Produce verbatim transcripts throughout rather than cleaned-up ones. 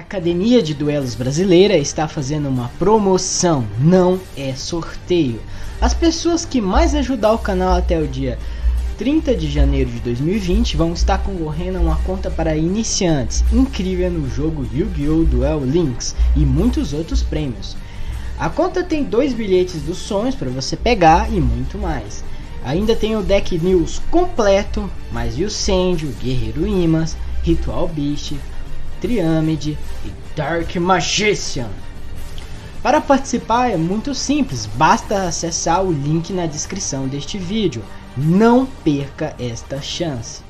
Academia de Duelos Brasileira está fazendo uma promoção, não é sorteio. As pessoas que mais ajudar o canal até o dia trinta de janeiro de dois mil e vinte vão estar concorrendo a uma conta para iniciantes incrível no jogo Yu-Gi-Oh! Duel Links e muitos outros prêmios. A conta tem dois bilhetes dos sonhos para você pegar e muito mais. Ainda tem o deck news completo, mais Yusendio, Guerreiro Imas, Ritual Beast, Triâmide e Dark Magician. Para participar é muito simples, basta acessar o link na descrição deste vídeo. Não perca esta chance.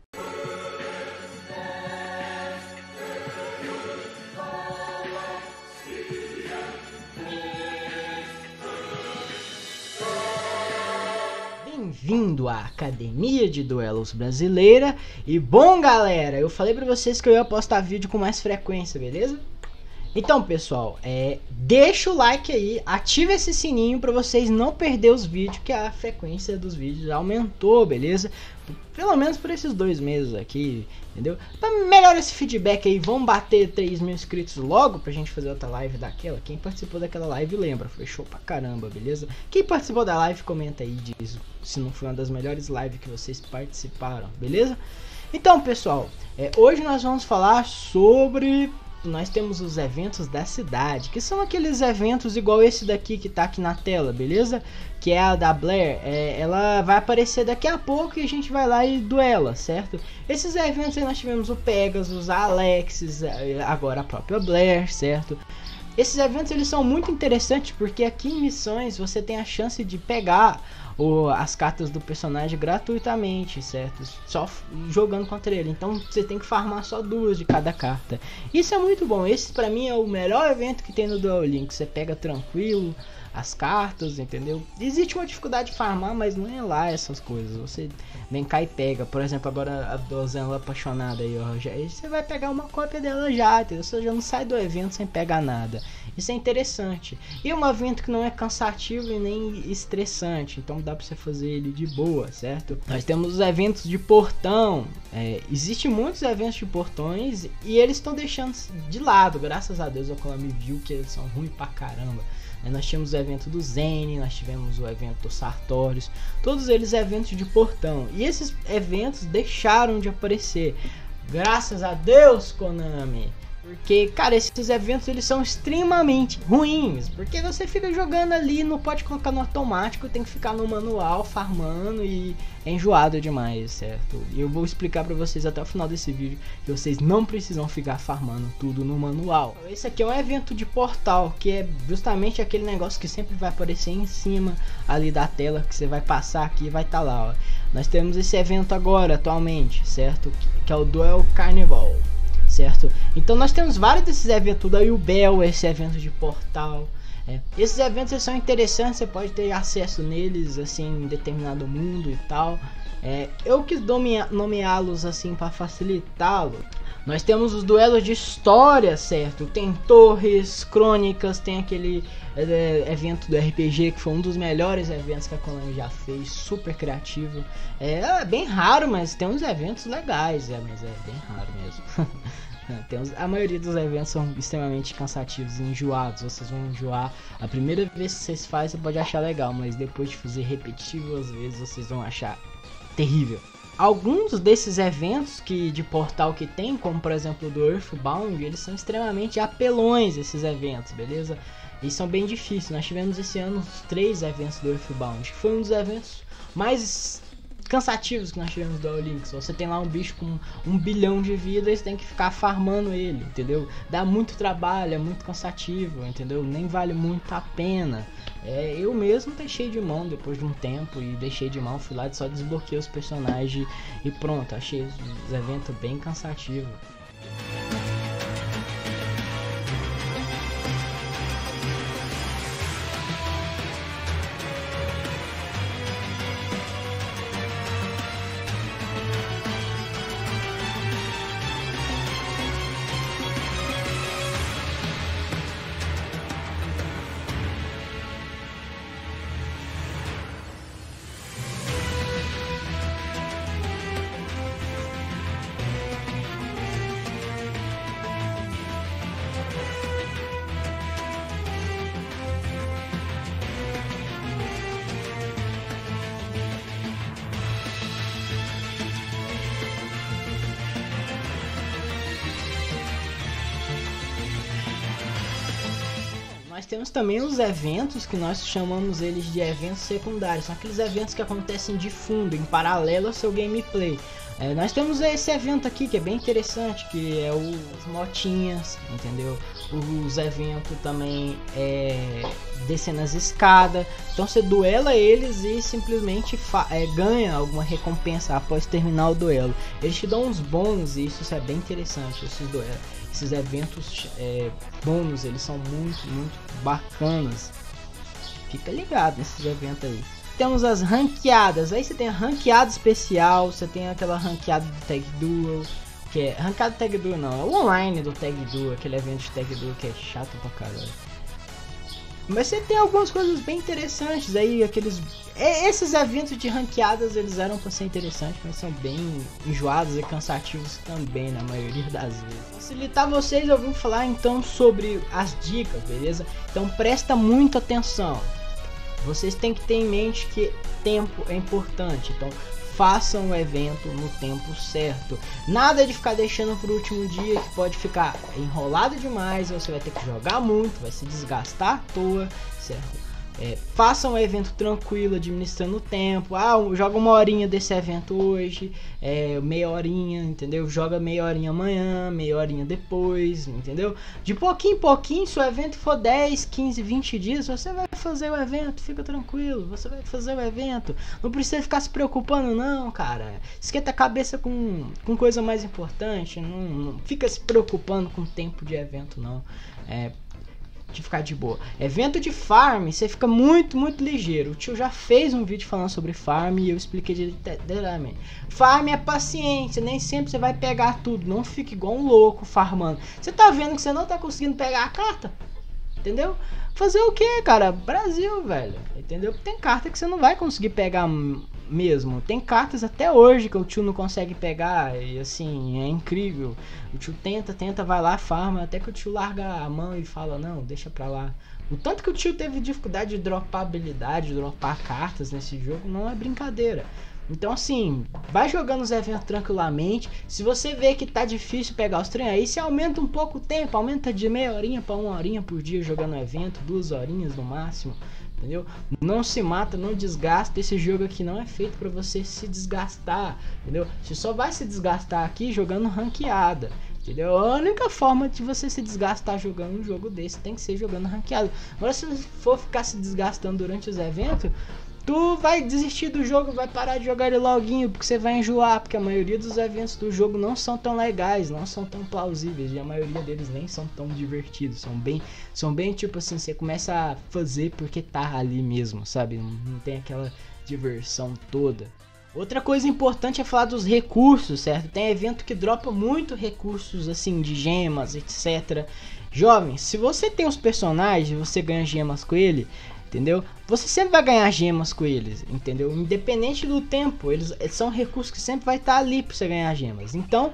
Bem-vindo à Academia de Duelos Brasileira. E bom, galera, eu falei pra vocês que eu ia postar vídeo com mais frequência, beleza? Então, pessoal, é, deixa o like aí, ativa esse sininho pra vocês não perder os vídeos, que a frequência dos vídeos aumentou, beleza? Pelo menos por esses dois meses aqui, entendeu? Pra melhorar esse feedback aí, vamos bater três mil inscritos logo pra gente fazer outra live daquela. Quem participou daquela live lembra, foi show pra caramba, beleza? Quem participou da live comenta aí, diz se não foi uma das melhores lives que vocês participaram, beleza? Então, pessoal, é, hoje nós vamos falar sobre... Nós temos os eventos da cidade, que são aqueles eventos igual esse daqui que tá aqui na tela, beleza? Que é a da Blair, é, ela vai aparecer daqui a pouco e a gente vai lá e duela, certo? Esses eventos aí nós tivemos o Pegasus, a Alexis, agora a própria Blair, certo? Esses eventos eles são muito interessantes porque aqui em missões você tem a chance de pegar o, as cartas do personagem gratuitamente, certo? Só jogando contra ele. Então você tem que farmar só duas de cada carta. Isso é muito bom. Esse pra mim é o melhor evento que tem no Duel Links. Você pega tranquilo as cartas, entendeu? Existe uma dificuldade de farmar, mas não é lá essas coisas. Você vem cá e pega. Por exemplo, agora a Dozela apaixonada aí, ó. Já, você vai pegar uma cópia dela já, entendeu? Você já não sai do evento sem pegar nada. Isso é interessante. E é um evento que não é cansativo e nem estressante. Então dá pra você fazer ele de boa, certo? Nós temos os eventos de portão. É, Existem muitos eventos de portões e eles estão deixando de lado. Graças a Deus a Konami viu que eles são ruins pra caramba. Nós tivemos o evento do Zen, nós tivemos o evento do Sartorius, todos eles eventos de portão. E esses eventos deixaram de aparecer. Graças a Deus, Konami. Porque, cara, esses eventos eles são extremamente ruins. Porque você fica jogando ali, não pode colocar no automático, tem que ficar no manual, farmando e é enjoado demais, certo? E eu vou explicar pra vocês até o final desse vídeo que vocês não precisam ficar farmando tudo no manual. Esse aqui é um evento de portal, que é justamente aquele negócio que sempre vai aparecer em cima ali da tela, que você vai passar aqui e vai estar tá lá, ó. Nós temos esse evento agora, atualmente, certo? Que é o Duel Carnival. Certo? Então nós temos vários desses eventos, daí o Bell, esse evento de portal. É. Esses eventos eles são interessantes, você pode ter acesso neles assim em determinado mundo e tal. É, eu quis nomeá-los assim para facilitá-lo. Nós temos os duelos de história, certo? Tem torres, crônicas, tem aquele é, evento do R P G que foi um dos melhores eventos que a Konami já fez, super criativo. É, é bem raro, mas tem uns eventos legais, é, mas é bem raro mesmo. Tem uns, a maioria dos eventos são extremamente cansativos e enjoados. Vocês vão enjoar. A primeira vez que vocês fazem, você pode achar legal, mas depois de fazer repetitivas vezes, vocês vão achar terrível. Alguns desses eventos que de portal que tem, como por exemplo do Earthbound, eles são extremamente apelões, esses eventos, beleza? Eles são bem difíceis. Nós tivemos esse ano os três eventos do Earthbound, que foi um dos eventos mais cansativos que nós tivemos do Duel Links. Você tem lá um bicho com um bilhão de vidas e você tem que ficar farmando ele, entendeu? Dá muito trabalho, é muito cansativo, entendeu? Nem vale muito a pena. É, eu mesmo deixei de mão depois de um tempo e deixei de mão, fui lá e só desbloqueei os personagens e pronto, achei os eventos bem cansativos. temos também os eventos que nós chamamos eles de eventos secundários. São aqueles eventos que acontecem de fundo, em paralelo ao seu gameplay. É, nós temos esse evento aqui que é bem interessante, que é os motinhas, entendeu? Os eventos também é, descendo as escadas. Então você duela eles e simplesmente é, ganha alguma recompensa após terminar o duelo. Eles te dão uns bônus e isso é bem interessante. Esses, duelos, esses eventos é, bônus, eles são muito, muito bacanas. Fica ligado nesses eventos aí. Temos as ranqueadas, aí você tem a ranqueada especial, você tem aquela ranqueada do Tag Duel, que é... Ranqueada do Tag Duel não, é o online do Tag Duel, aquele evento de Tag Duel que é chato pra caralho. Mas você tem algumas coisas bem interessantes aí, aqueles... Esses eventos de ranqueadas, eles eram pra ser interessantes, mas são bem enjoados e cansativos também, na maioria das vezes. Facilitar vocês, eu vim falar então sobre as dicas, beleza? Então presta muita atenção. Vocês têm que ter em mente que tempo é importante, então façam o evento no tempo certo. Nada de ficar deixando para o último dia, que pode ficar enrolado demais, você vai ter que jogar muito, vai se desgastar à toa, certo? É, façam um evento tranquilo, administrando o tempo. Ah, joga uma horinha desse evento hoje, é, meia horinha, entendeu? Joga meia horinha amanhã, meia horinha depois, entendeu? De pouquinho em pouquinho, se o evento for dez, quinze, vinte dias, você vai fazer o evento, fica tranquilo, você vai fazer o evento. Não precisa ficar se preocupando não, cara. Esquenta a cabeça com, com coisa mais importante, não, não fica se preocupando com o tempo de evento não. É... de ficar de boa. Evento de farm, você fica muito, muito ligeiro. O tio já fez um vídeo falando sobre farm e eu expliquei detalhadamente. Farm é paciência, nem sempre você vai pegar tudo. Não fique igual um louco farmando. Você tá vendo que você não tá conseguindo pegar a carta? Entendeu? Fazer o que, cara? Brasil, velho. Entendeu? Tem carta que você não vai conseguir pegar mesmo. Tem cartas até hoje que o tio não consegue pegar e assim, é incrível. O tio tenta, tenta, vai lá, farma, até que o tio larga a mão e fala, não, deixa pra lá. O tanto que o tio teve dificuldade de dropar habilidade, de dropar cartas nesse jogo, não é brincadeira. Então assim, vai jogando os eventos tranquilamente. Se você vê que tá difícil pegar os trem, aí você aumenta um pouco o tempo, aumenta de meia horinha pra uma horinha por dia jogando o evento, duas horinhas no máximo. Entendeu? Não se mata, não desgasta. Esse jogo aqui não é feito pra você se desgastar, entendeu? Você só vai se desgastar aqui jogando ranqueada, entendeu? A única forma de você se desgastar jogando um jogo desse tem que ser jogando ranqueada. Agora se você for ficar se desgastando durante os eventos, tu vai desistir do jogo, vai parar de jogar ele loguinho, porque você vai enjoar, porque a maioria dos eventos do jogo não são tão legais, não são tão plausíveis, e a maioria deles nem são tão divertidos, são bem, são bem tipo assim, você começa a fazer porque tá ali mesmo, sabe, não, não tem aquela diversão toda. Outra coisa importante é falar dos recursos, certo? Tem evento que dropa muito recursos assim, de gemas, etcétera. Jovens, se você tem os personagens e você ganha gemas com ele, entendeu? Você sempre vai ganhar gemas com eles, entendeu? Independente do tempo, eles, eles são recursos que sempre vai estar ali para você ganhar gemas. Então,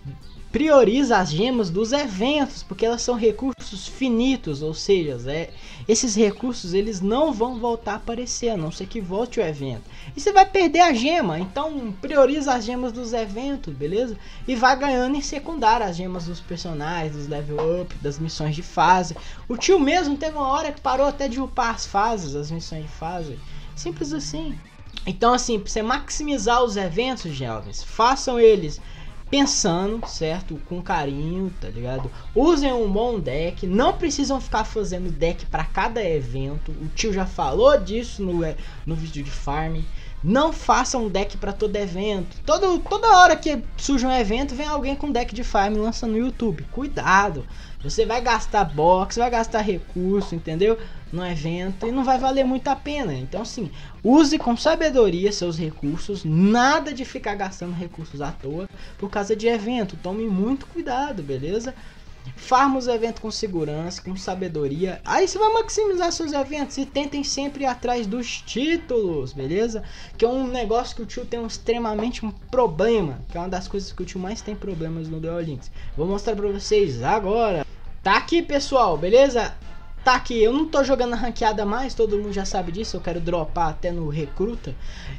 prioriza as gemas dos eventos, porque elas são recursos finitos, ou seja, é, esses recursos eles não vão voltar a aparecer, a não ser que volte o evento. E você vai perder a gema, então prioriza as gemas dos eventos, beleza? E vai ganhando em secundário as gemas dos personagens, dos level up, das missões de fase. O tio mesmo teve uma hora que parou até de upar as fases, as missões de fase. Simples assim. Então assim, para você maximizar os eventos, jovens, façam eles pensando, certo? Com carinho, tá ligado? Usem um bom deck, não precisam ficar fazendo deck para cada evento. O tio já falou disso no, no vídeo de farm. Não façam um deck para todo evento. Todo, toda hora que surge um evento, vem alguém com deck de farm lançando no YouTube. Cuidado! Você vai gastar box, vai gastar recurso, entendeu? No evento e não vai valer muito a pena. Então assim, use com sabedoria seus recursos. Nada de ficar gastando recursos à toa por causa de evento. Tome muito cuidado, beleza? Farma os eventos com segurança, com sabedoria. Aí você vai maximizar seus eventos e tentem sempre ir atrás dos títulos, beleza? Que é um negócio que o tio tem um, extremamente um problema. Que é uma das coisas que o tio mais tem problemas no Duel Links. Vou mostrar pra vocês agora. Tá aqui, pessoal, beleza? Tá aqui, eu não tô jogando ranqueada mais, todo mundo já sabe disso. Eu quero dropar até no recruta.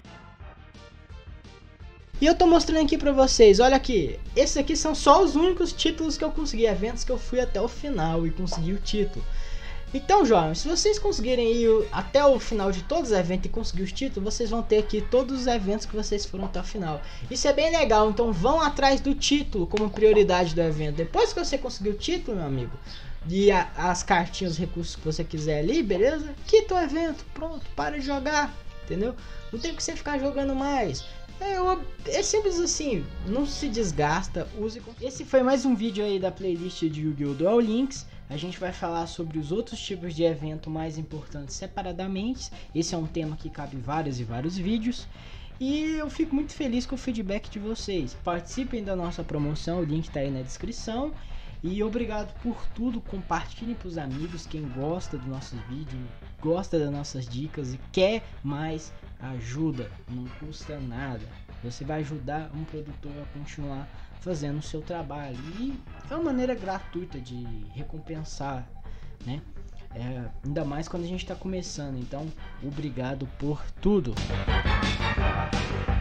E eu tô mostrando aqui pra vocês, olha aqui. Esses aqui são só os únicos títulos que eu consegui, eventos que eu fui até o final e consegui o título. Então, jovens, se vocês conseguirem ir até o final de todos os eventos e conseguir os títulos, vocês vão ter aqui todos os eventos que vocês foram até o final. Isso é bem legal, então vão atrás do título como prioridade do evento. Depois que você conseguir o título, meu amigo, e a, as cartinhas, os recursos que você quiser ali, beleza? Quita o evento, pronto, para de jogar, entendeu? Não tem que você ficar jogando mais. É, é simples assim, não se desgasta, use. Esse foi mais um vídeo aí da playlist de Yu-Gi-Oh! Duel Links. A gente vai falar sobre os outros tipos de evento mais importantes separadamente. Esse é um tema que cabe vários e vários vídeos. E eu fico muito feliz com o feedback de vocês. Participem da nossa promoção, o link tá aí na descrição. E obrigado por tudo, compartilhem para os amigos, quem gosta dos nossos vídeos, gosta das nossas dicas e quer mais ajuda, não custa nada. Você vai ajudar um produtor a continuar fazendo o seu trabalho e é uma maneira gratuita de recompensar, né? É, ainda mais quando a gente está começando. Então, obrigado por tudo.